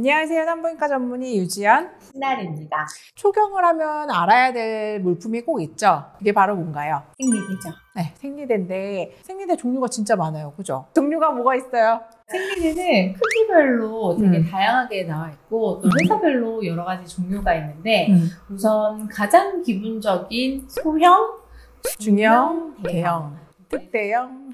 안녕하세요. 산부인과 전문의 유지연, 신날입니다. 초경을 하면 알아야 될 물품이 꼭 있죠. 그게 바로 뭔가요? 생리대죠. 네, 생리대인데 생리대 종류가 진짜 많아요. 그죠? 종류가 뭐가 있어요? 생리대는 크기별로 되게 다양하게 나와 있고 또 회사별로 여러 가지 종류가 있는데 우선 가장 기본적인 소형, 중형, 대형, 특대형.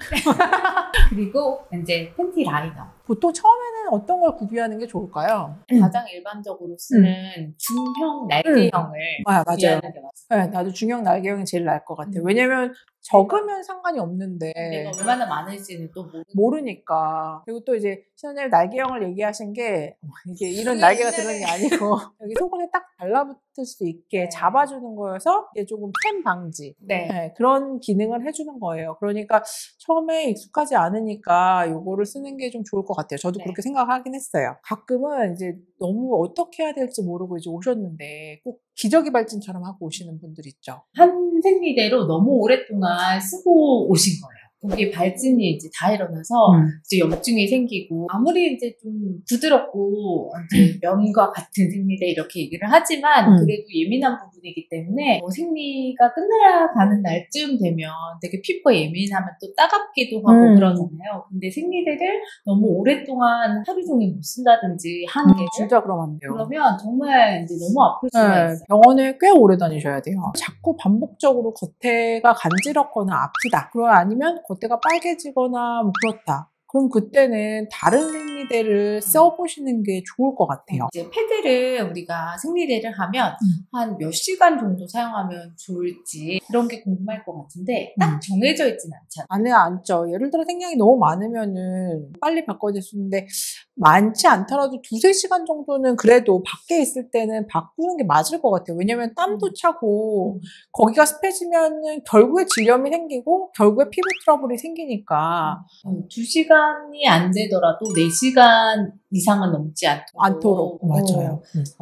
그리고 이제 팬티 라이너. 보통 처음에는 어떤 걸 구비하는 게 좋을까요? 가장 일반적으로 쓰는 중형 날개형을 맞아요. 구비하는 게 맞아요. 네, 나도 중형 날개형이 제일 나을 것 같아요. 왜냐면 적으면 상관이 없는데 내가 얼마나 많을지는 또 모르니까. 그리고 또 이제 신원님 날개형을 얘기하신 게 이게 이런 날개가 들어있는 게 아니고 여기 속옷에 딱 달라붙을 수 있게 잡아주는 거여서 이게 조금 팬 방지 그런 기능을 해주는 거예요. 그러니까 처음에 익숙하지 않으니까 요거를 쓰는 게 좀 좋을 것 같아요. 저도 그렇게 생각하긴 했어요. 가끔은 이제 너무 어떻게 해야 될지 모르고 이제 오셨는데 꼭 기저귀 발진처럼 하고 오시는 분들 있죠. 한 생리대로 너무 오랫동안 쓰고 오신 거예요. 거기에 발진이 이제 다 일어나서 이제 염증이 생기고 아무리 이제 좀 부드럽고 이제 면과 같은 생리대 이렇게 얘기를 하지만 그래도 예민한 부분이기 때문에 생리가 끝나가는 날쯤 되면 되게 피부가 예민하면 또 따갑기도 하고 그러잖아요. 근데 생리대를 너무 오랫동안 하루 종일 못 쓴다든지 한 개 진짜 그러면 안 돼요. 그러면 정말 이제 너무 아플 수가 있어요. 병원에 꽤 오래 다니셔야 돼요. 자꾸 반복적으로 겉에가 간지럽거나 아프다. 그럼 아니면 겉에가 빨개지거나 뭐 그렇다. 그럼 그때는 다른 생리대를 써보시는 게 좋을 것 같아요. 이제 패드를 우리가 생리대를 하면 한 몇 시간 정도 사용하면 좋을지 그런 게 궁금할 것 같은데 딱 정해져 있지는 않잖아요. 안에 앉죠. 예를 들어 생량이 너무 많으면은 빨리 바꿔야 될 수 있는데 많지 않더라도 2~3시간 정도는 그래도 밖에 있을 때는 바꾸는 게 맞을 것 같아요. 왜냐면 땀도 차고 거기가 습해지면은 결국에 질염이 생기고 결국에 피부 트러블이 생기니까 2시간이 안 되더라도 4시간 이상은 넘지 않도록. 맞아요.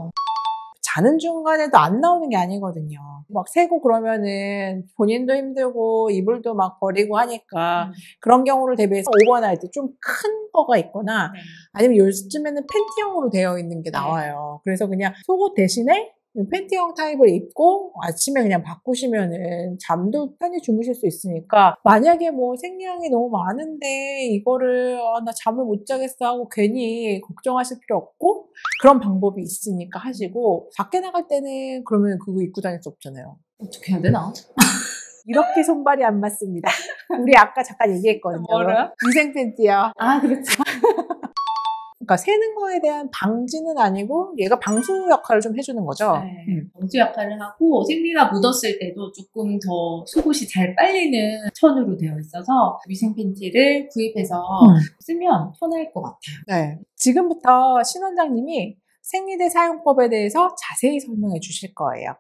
자는 중간에도 안 나오는 게 아니거든요. 막 새고 그러면은 본인도 힘들고 이불도 막 버리고 하니까 그런 경우를 대비해서 오버나이트 좀 큰 거가 있거나 아니면 요즘에는 팬티형으로 되어 있는 게 나와요. 그래서 그냥 속옷 대신에 팬티형 타입을 입고 아침에 그냥 바꾸시면은 잠도 편히 주무실 수 있으니까 만약에 뭐 생리량이 너무 많은데 이거를 나 잠을 못 자겠어 하고 괜히 걱정하실 필요 없고 그런 방법이 있으니까 하시고 밖에 나갈 때는 그러면 그거 입고 다닐 수 없잖아요. 어떻게 해야 되나? 이렇게 손발이 안 맞습니다. 우리 아까 잠깐 얘기했거든요. 뭐래요? 위생 팬티요. 아, 그렇죠. 그러니까 새는 거에 대한 방지는 아니고 얘가 방수 역할을 좀 해주는 거죠. 방수 역할을 하고 생리가 묻었을 때도 조금 더 속옷이 잘 빨리는 천으로 되어 있어서 위생 팬티를 구입해서 쓰면 편할 것 같아요. 네. 지금부터 신 원장님이 생리대 사용법에 대해서 자세히 설명해 주실 거예요.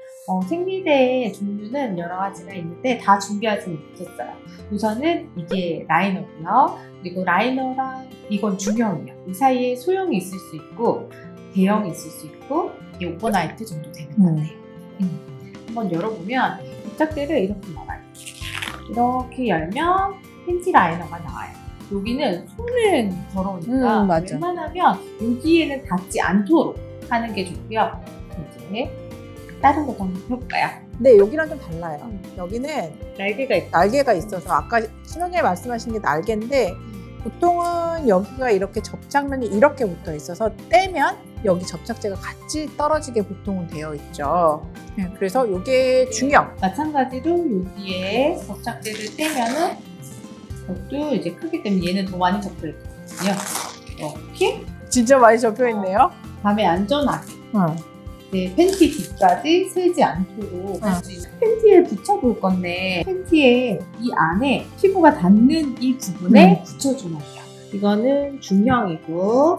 생리대의 종류는 여러 가지가 있는데 다 준비하지 못했어요. 우선은 이게 라이너고요. 그리고 라이너랑 이건 중형이에요. 이 사이에 소형이 있을 수 있고 대형이 있을 수 있고 이게 오버나이트 정도 되는 것 같아요. 한번 열어보면 부착대를 이렇게 열어요. 이렇게 열면 팬티 라이너가 나와요. 여기는 손은 더러우니까 웬만하면 여기에는 닿지 않도록 하는 게 좋고요. 이제 다른 것도 한번 해볼까요? 네, 여기랑 좀 달라요. 여기는 날개가 있어서 아까 신원장님 말씀하신 게 날개인데 보통은 여기가 이렇게 접착면이 이렇게 붙어 있어서 떼면 여기 접착제가 같이 떨어지게 보통은 되어 있죠. 그래서 이게 중형. 마찬가지로 여기에 접착제를 떼면은 이것도 이제 크기 때문에 얘는 더 많이 접혀 있거든요. 이렇게 진짜 많이 접혀 있네요. 밤에 안전하게. 네, 팬티 뒤까지 새지 않도록 할 수 있는 팬티에 붙여볼 건데 팬티에 이 안에 피부가 닿는 이 부분에 붙여주면 돼요. 이거는 중형이고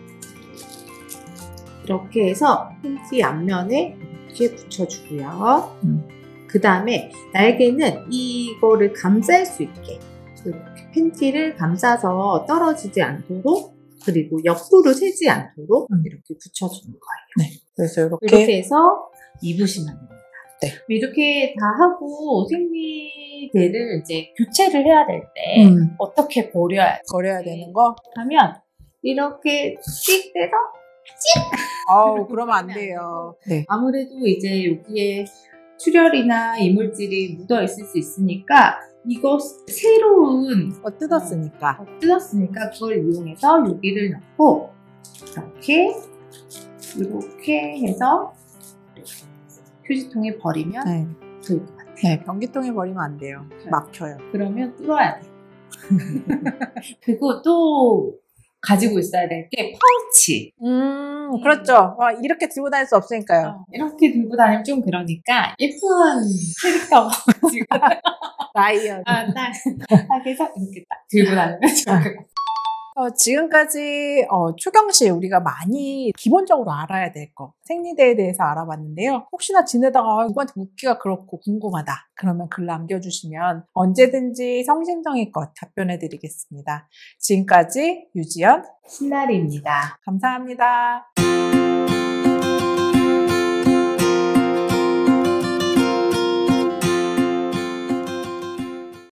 이렇게 해서 팬티 앞면에 이렇게 붙여주고요. 그 다음에 날개는 이거를 감쌀 수 있게 이렇게 팬티를 감싸서 떨어지지 않도록 그리고 옆으로 새지 않도록 이렇게 붙여주는 거예요. 네. 그래서 이렇게 해서 입으시면 됩니다. 네. 이렇게 다 하고 생리대를 이제 교체를 해야 될 때 어떻게 버려야 되는 거 하면 이렇게 띡 떼서 그러면 안 돼요. 네. 아무래도 이제 여기에 출혈이나 이물질이 묻어 있을 수 있으니까 이거 새로운 뜯었으니까. 뜯었으니까 그걸 이용해서 여기를 넣고 이렇게 해서 휴지통에 버리면 네. 좋을 것 같아요. 네, 변기통에 버리면 안 돼요. 막혀요. 그러면 뚫어야 돼. 그리고 또 가지고 있어야 될 게 파우치. 그렇죠. 이렇게 들고 다닐 수 없으니까요. 이렇게 들고 다니면 좀 그러니까 예쁜 캐릭터 지금 라이언. 딱 해서 이렇게 딱 들고 다니면 좋을 것 같아요. 지금까지 초경실 우리가 많이 기본적으로 알아야 될 거 생리대에 대해서 알아봤는데요. 혹시나 지내다가 누구한테 묻기가 그렇고 궁금하다 그러면 글 남겨주시면 언제든지 성심성의껏 답변해 드리겠습니다. 지금까지 유지연 신나리입니다. 감사합니다.